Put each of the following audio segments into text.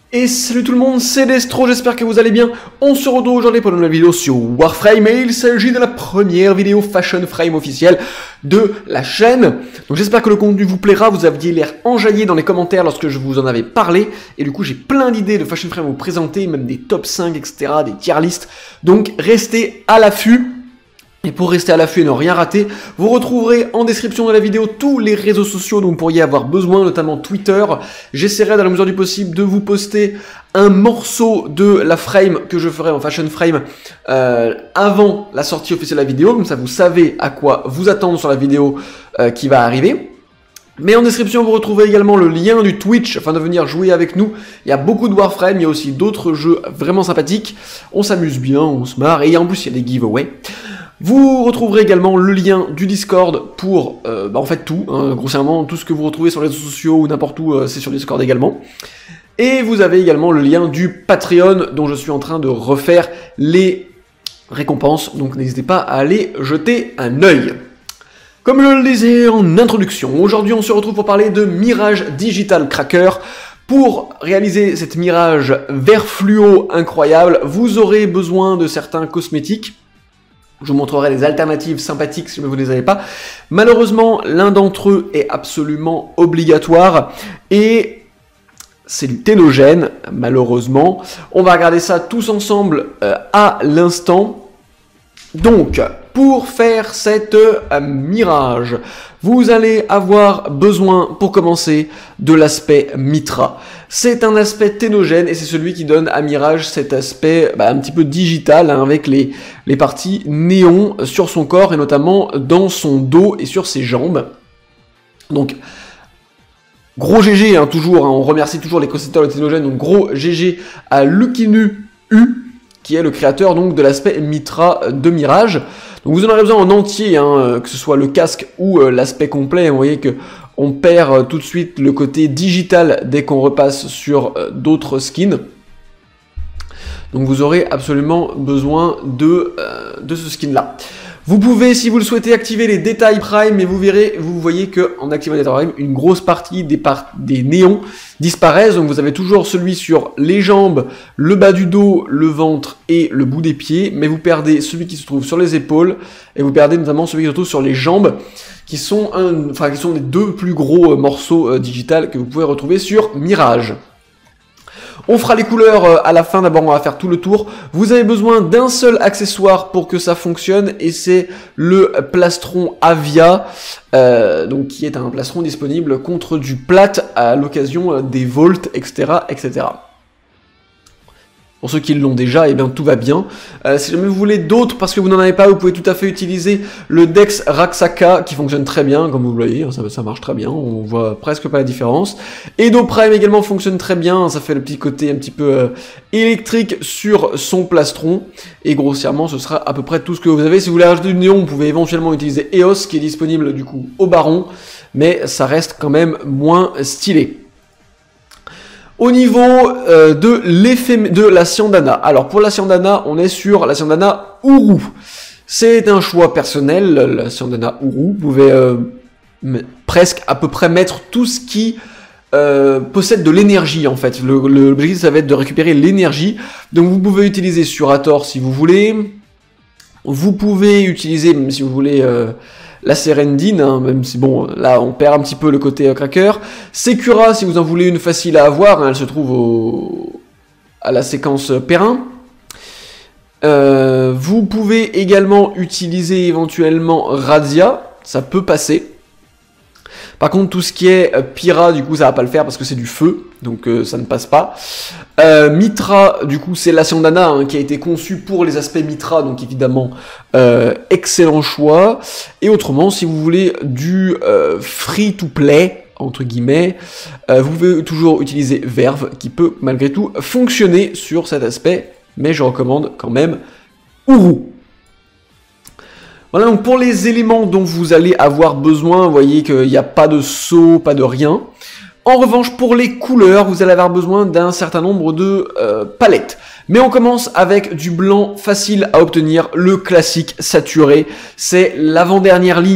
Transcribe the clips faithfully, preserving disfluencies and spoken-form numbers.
Et salut tout le monde, c'est Destro, j'espère que vous allez bien. On se retrouve aujourd'hui pour une nouvelle vidéo sur Warframe et il s'agit de la première vidéo Fashion Frame officielle de la chaîne. Donc j'espère que le contenu vous plaira, vous aviez l'air enjaillé dans les commentaires lorsque je vous en avais parlé. Et du coup j'ai plein d'idées de Fashion Frame à vous présenter, même des top cinq, et cetera, des tier lists. Donc restez à l'affût. Et pour rester à l'affût et ne rien rater, vous retrouverez en description de la vidéo tous les réseaux sociaux dont vous pourriez avoir besoin, notamment Twitter. J'essaierai dans la mesure du possible de vous poster un morceau de la frame que je ferai en Fashion Frame euh, avant la sortie officielle de la vidéo, comme ça vous savez à quoi vous attendre sur la vidéo euh, qui va arriver. Mais en description, vous retrouvez également le lien du Twitch afin de venir jouer avec nous. Il y a beaucoup de Warframe, il y a aussi d'autres jeux vraiment sympathiques. On s'amuse bien, on se marre, et en plus il y a des giveaways. Vous retrouverez également le lien du Discord pour, euh, bah en fait tout, hein, grossièrement, tout ce que vous retrouvez sur les réseaux sociaux ou n'importe où, euh, c'est sur Discord également. Et vous avez également le lien du Patreon, dont je suis en train de refaire les récompenses, donc n'hésitez pas à aller jeter un œil. Comme je le disais en introduction, aujourd'hui on se retrouve pour parler de Mirage Digital Cracker. Pour réaliser cette Mirage vert fluo incroyable, vous aurez besoin de certains cosmétiques. Je vous montrerai des alternatives sympathiques si vous ne les avez pas. Malheureusement, l'un d'entre eux est absolument obligatoire et c'est du ténogène, malheureusement. On va regarder ça tous ensemble euh, à l'instant. Donc, pour faire cette euh, Mirage, vous allez avoir besoin, pour commencer, de l'aspect Mitra. C'est un aspect ténogène et c'est celui qui donne à Mirage cet aspect bah, un petit peu digital, hein, avec les, les parties néon sur son corps et notamment dans son dos et sur ses jambes. Donc, gros G G, hein, toujours, hein, on remercie toujours les concepteurs de ténogène, donc gros G G à Lucinu U, qui est le créateur donc de l'aspect Mitra de Mirage. Donc vous en aurez besoin en entier, hein, que ce soit le casque ou euh, l'aspect complet. Vous voyez que on perd euh, tout de suite le côté digital dès qu'on repasse sur euh, d'autres skins. Donc vous aurez absolument besoin de, euh, de ce skin là. Vous pouvez, si vous le souhaitez, activer les détails Prime, mais vous verrez, vous voyez que en activant les détails Prime, une grosse partie des, par des néons disparaissent. Donc vous avez toujours celui sur les jambes, le bas du dos, le ventre et le bout des pieds, mais vous perdez celui qui se trouve sur les épaules et vous perdez notamment celui qui se trouve sur les jambes, qui sont, un, enfin, qui sont les deux plus gros morceaux euh, digital que vous pouvez retrouver sur Mirage. On fera les couleurs à la fin, d'abord on va faire tout le tour. Vous avez besoin d'un seul accessoire pour que ça fonctionne et c'est le plastron Avia, euh, donc qui est un plastron disponible contre du plate à l'occasion des volts, et cetera, et cetera. Pour ceux qui l'ont déjà, eh bien tout va bien. Euh, si jamais vous voulez d'autres, parce que vous n'en avez pas, vous pouvez tout à fait utiliser le Dex Raksaka, qui fonctionne très bien, comme vous le voyez, ça, ça marche très bien, on voit presque pas la différence. Edo Prime également fonctionne très bien, ça fait le petit côté un petit peu euh, électrique sur son plastron, et grossièrement ce sera à peu près tout ce que vous avez. Si vous voulez rajouter du néon, vous pouvez éventuellement utiliser E O S, qui est disponible du coup au Baron, mais ça reste quand même moins stylé. Au niveau euh, de l'effet de la Syandana, alors pour la Syandana, on est sur la Syandana Uru. C'est un choix personnel, la Syandana Uru. Vous pouvez euh, presque à peu près mettre tout ce qui euh, possède de l'énergie en fait. L'objectif ça va être de récupérer l'énergie. Donc vous pouvez utiliser Surator si vous voulez. Vous pouvez utiliser, même si vous voulez... Euh, la Serendine, hein, même si bon, là on perd un petit peu le côté euh, cracker. Sekura, si vous en voulez une facile à avoir, hein, elle se trouve au... à la séquence Perrin. Euh, vous pouvez également utiliser éventuellement Radia, ça peut passer. Par contre, tout ce qui est euh, Pyra, du coup, ça va pas le faire parce que c'est du feu, donc euh, ça ne passe pas. Euh, Mitra, du coup, c'est la Syandana hein, qui a été conçue pour les aspects Mitra, donc évidemment, euh, excellent choix. Et autrement, si vous voulez du euh, free-to-play, entre guillemets, euh, vous pouvez toujours utiliser Verve, qui peut malgré tout fonctionner sur cet aspect, mais je recommande quand même Uru. Voilà, donc pour les éléments dont vous allez avoir besoin, vous voyez qu'il n'y a pas de saut, pas de rien. En revanche, pour les couleurs, vous allez avoir besoin d'un certain nombre de euh, palettes. Mais on commence avec du blanc facile à obtenir, le classique saturé. C'est l'avant-dernière ligne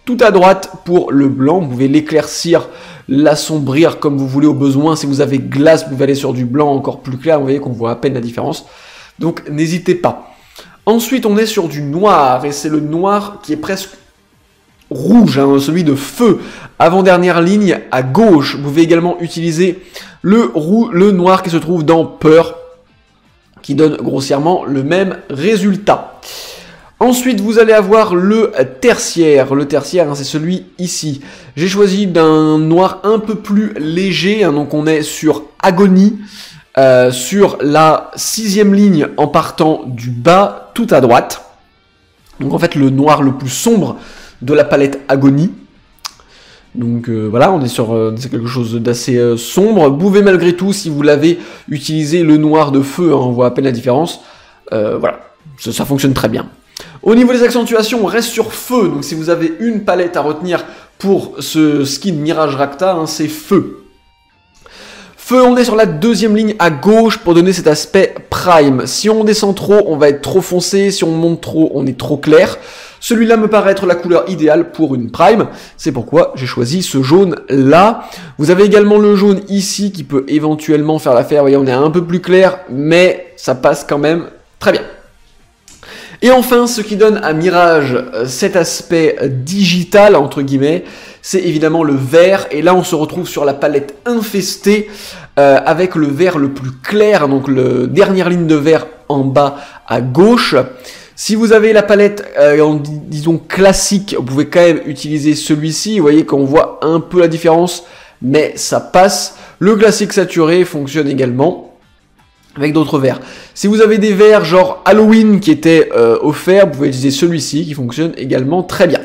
tout à droite pour le blanc. Vous pouvez l'éclaircir, l'assombrir comme vous voulez au besoin. Si vous avez glace, vous pouvez aller sur du blanc encore plus clair. Vous voyez qu'on voit à peine la différence. Donc n'hésitez pas. Ensuite, on est sur du noir, et c'est le noir qui est presque rouge, hein, celui de feu. Avant-dernière ligne à gauche. Vous pouvez également utiliser le, roux, le noir qui se trouve dans Peur, qui donne grossièrement le même résultat. Ensuite, vous allez avoir le tertiaire. Le tertiaire, hein, c'est celui ici. J'ai choisi d'un noir un peu plus léger, hein, donc on est sur Agonie, euh, sur la sixième ligne en partant du bas tout à droite. Donc en fait, le noir le plus sombre de la palette Agonie. Donc euh, voilà, on est sur euh, c'est quelque chose d'assez euh, sombre. Vous pouvez malgré tout, si vous l'avez utilisé le noir de feu, hein, on voit à peine la différence. Euh, voilà, ça, ça fonctionne très bien. Au niveau des accentuations, on reste sur feu. Donc si vous avez une palette à retenir pour ce skin Mirage Rakta, hein, c'est feu. Feu, on est sur la deuxième ligne à gauche pour donner cet aspect prime. Si on descend trop, on va être trop foncé. Si on monte trop, on est trop clair. Celui-là me paraît être la couleur idéale pour une prime. C'est pourquoi j'ai choisi ce jaune-là. Vous avez également le jaune ici qui peut éventuellement faire l'affaire. Vous voyez, on est un peu plus clair, mais ça passe quand même très bien. Et enfin, ce qui donne à Mirage cet aspect digital, entre guillemets, c'est évidemment le vert. Et là, on se retrouve sur la palette infestée euh, avec le vert le plus clair, donc la dernière ligne de vert en bas à gauche. Si vous avez la palette, euh, en, disons, classique, vous pouvez quand même utiliser celui-ci. Vous voyez qu'on voit un peu la différence, mais ça passe. Le classique saturé fonctionne également avec d'autres verts. Si vous avez des verts genre Halloween qui étaient euh, offerts, vous pouvez utiliser celui-ci qui fonctionne également très bien.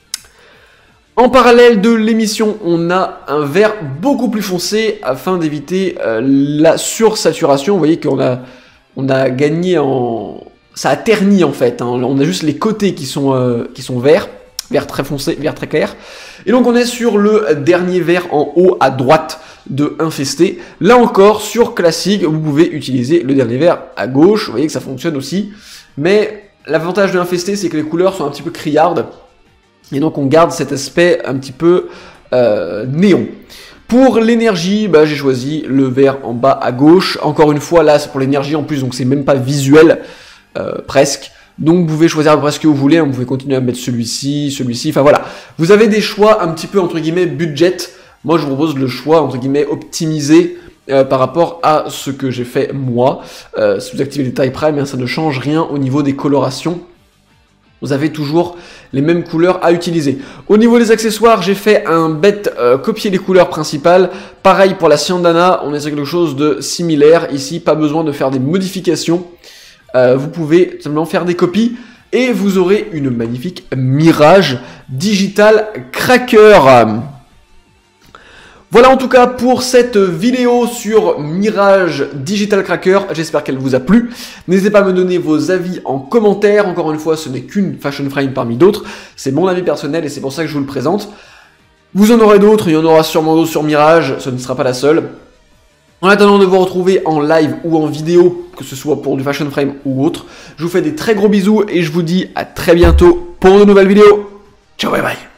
En parallèle de l'émission, on a un vert beaucoup plus foncé afin d'éviter euh, la sursaturation. Vous voyez qu'on a, on a gagné en... Ça a terni en fait, hein. On a juste les côtés qui sont, euh, qui sont verts, vert très foncé, vert très clair. Et donc on est sur le dernier vert en haut à droite de infesté. Là encore, sur classique, vous pouvez utiliser le dernier vert à gauche. Vous voyez que ça fonctionne aussi. Mais l'avantage de infesté, c'est que les couleurs sont un petit peu criardes. Et donc on garde cet aspect un petit peu euh, néon. Pour l'énergie, bah, j'ai choisi le vert en bas à gauche. Encore une fois, là, c'est pour l'énergie en plus, donc c'est même pas visuel. Euh, presque. Donc vous pouvez choisir à peu près ce que vous voulez, hein. Vous pouvez continuer à mettre celui-ci, celui-ci, enfin voilà. Vous avez des choix un petit peu entre guillemets budget. Moi je vous propose le choix entre guillemets optimisé euh, par rapport à ce que j'ai fait moi. Euh, si vous activez les tailles prime, hein, ça ne change rien au niveau des colorations. Vous avez toujours les mêmes couleurs à utiliser. Au niveau des accessoires, j'ai fait un bête euh, copier les couleurs principales. Pareil pour la Syandana, on est sur quelque chose de similaire. Ici, pas besoin de faire des modifications. Euh, vous pouvez simplement faire des copies et vous aurez une magnifique Mirage Digital Cracker. Voilà en tout cas pour cette vidéo sur Mirage Digital Cracker, j'espère qu'elle vous a plu. N'hésitez pas à me donner vos avis en commentaire, encore une fois ce n'est qu'une fashion frame parmi d'autres, c'est mon avis personnel et c'est pour ça que je vous le présente. Vous en aurez d'autres, il y en aura sûrement d'autres sur Mirage, ce ne sera pas la seule. En attendant de vous retrouver en live ou en vidéo, que ce soit pour du fashion frame ou autre, je vous fais des très gros bisous et je vous dis à très bientôt pour de nouvelles vidéos. Ciao, bye bye.